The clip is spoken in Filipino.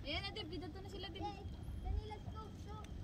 Ayan na, Dib. Dito na sila, Dib. Dani, let's go. So,